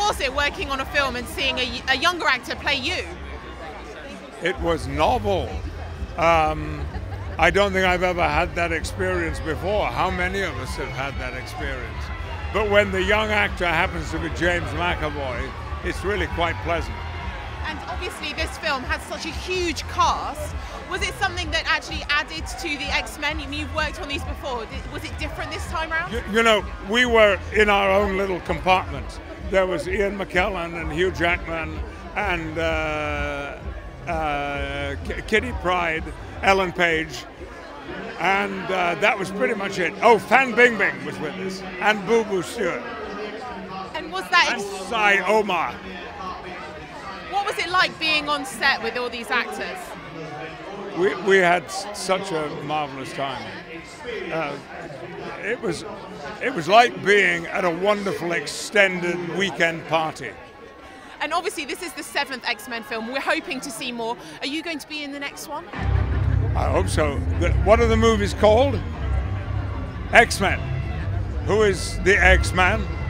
was it working on a film and seeing a younger actor play you? It was novel. I don't think I've ever had that experience before. How many of us have had that experience? But when the young actor happens to be James McAvoy, it's really quite pleasant. And obviously this film had such a huge cast. Was it something that actually added to the X-Men? You've worked on these before. Was it different this time around? You know, we were in our own little compartment. There was Ian McKellen and Hugh Jackman and Kitty Pryde, Ellen Page, and that was pretty much it. Oh, Fan Bingbing was with us, and Boo Boo Stewart. And was that... And Cy Omar. What was it like being on set with all these actors? We had such a marvelous time. It was like being at a wonderful extended weekend party. And obviously this is the 7th X-Men film. We're hoping to see more. Are you going to be in the next one? I hope so. What are the movies called? X-Men. Who is the X-Man?